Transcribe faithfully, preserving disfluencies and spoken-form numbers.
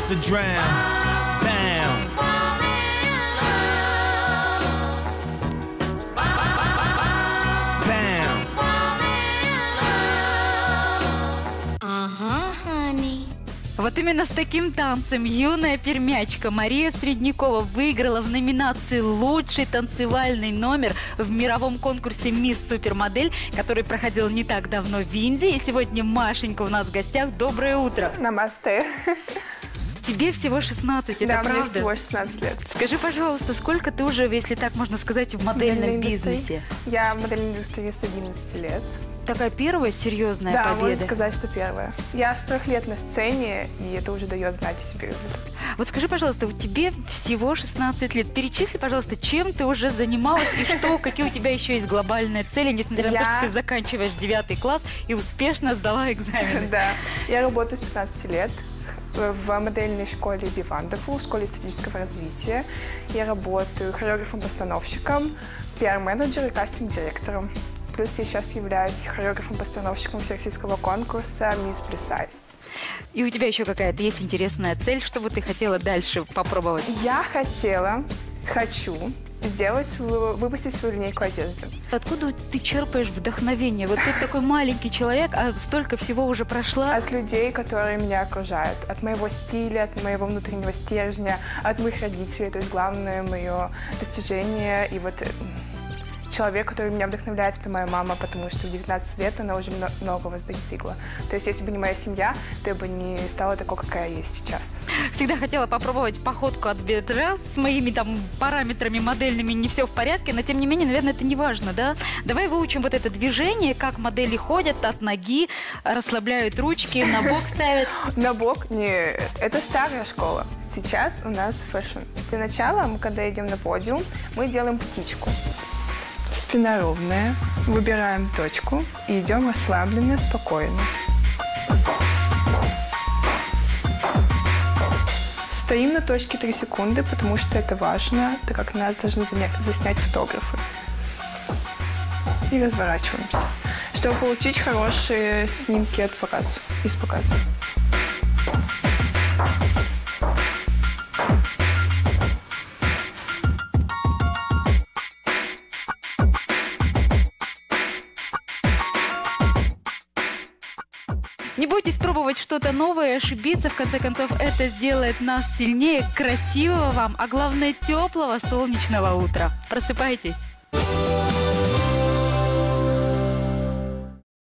to drown. Bam. Bam. Ага, honey. Вот именно с таким танцем юная пермячка Мария Среднякова выиграла в номинации «Лучший танцевальный номер» в мировом конкурсе «Мисс Супермодель», который проходил не так давно в Индии. И сегодня Машенька у нас в гостях. Доброе утро. Намасте. Тебе всего шестнадцать, это да, правда? мне всего шестнадцать лет. Скажи, пожалуйста, сколько ты уже, если так можно сказать, в модельном бизнесе? Я в модельной индустрии с одиннадцати лет. Такая первая серьезная да, победа? Да, можно сказать, что первая. Я с трех лет на сцене, и это уже дает знать о себе результат. Вот скажи, пожалуйста, у тебя всего шестнадцать лет. Перечисли, пожалуйста, чем ты уже занималась и что, какие у тебя еще есть глобальные цели, несмотря на то, что ты заканчиваешь девятый класс и успешно сдала экзамены. Да, я работаю с пятнадцати лет в модельной школе Be Wonderful, в школе стратегического развития. Я работаю хореографом-постановщиком, пиар-менеджером и кастинг-директором. Плюс я сейчас являюсь хореографом-постановщиком всероссийского конкурса Miss Precise. И у тебя еще какая-то есть интересная цель, что бы ты хотела дальше попробовать? Я хотела, хочу сделать, выпустить свою линейку одежды. Откуда ты черпаешь вдохновение? Вот ты такой маленький человек, а столько всего уже прошла. От людей, которые меня окружают. От моего стиля, от моего внутреннего стержня, от моих родителей. То есть главное мое достижение и вот... Человек, который меня вдохновляет, это моя мама, потому что в девятнадцать лет она уже многого достигла. То есть, если бы не моя семья, то я бы не стала такой, какая я есть сейчас. Всегда хотела попробовать походку от бедра. С моими там параметрами модельными не все в порядке, но тем не менее, наверное, это не важно, да? Давай выучим вот это движение, как модели ходят от ноги, расслабляют ручки, на бок ставят. На бок? Нет, это старая школа. Сейчас у нас фэшн. Для начала, мы, когда идем на подиум, мы делаем птичку. Спина ровная, выбираем точку и идем расслабленно, спокойно. Стоим на точке три секунды, потому что это важно, так как нас должны заснять фотографы. И разворачиваемся, чтобы получить хорошие снимки от показа, из показа. Не бойтесь пробовать что-то новое, ошибиться. В конце концов, это сделает нас сильнее. Красивого вам, а главное, теплого солнечного утра. Просыпайтесь!